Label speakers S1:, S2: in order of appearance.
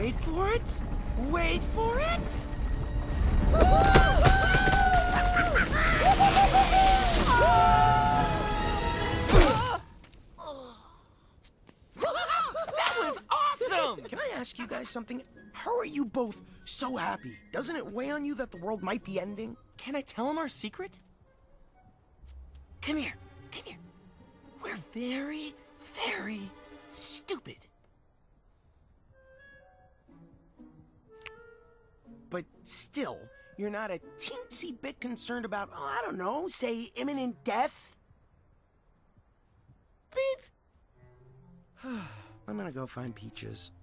S1: Wait for it! Wait for it! That was awesome! Can I ask you guys something? How are you both so happy? Doesn't it weigh on you that the world might be ending? Can I tell him our secret? Come here, come here. We're very, very stupid. But still, you're not a teensy bit concerned about, oh, I don't know, say, imminent death? Beep. I'm gonna go find Peaches.